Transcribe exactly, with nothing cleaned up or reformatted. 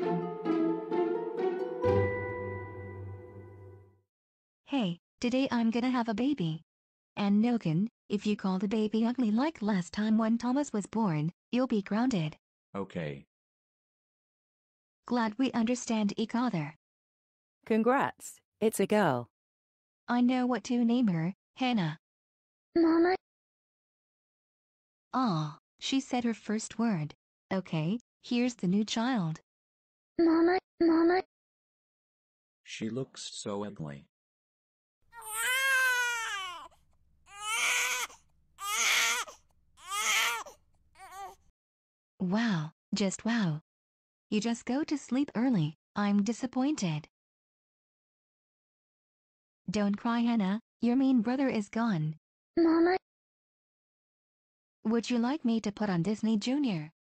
Hey, today I'm gonna have a baby. And Nogan, if you call the baby ugly like last time when Thomas was born, you'll be grounded. Okay. Glad we understand each other. Congrats, it's a girl. I know what to name her, Hannah. Mama. Ah, she said her first word. Okay, here's the new child. Mama, Mama. She looks so ugly. Wow, just wow. You just go to sleep early, I'm disappointed. Don't cry, Hannah, your mean brother is gone. Mama. Would you like me to put on Disney Junior?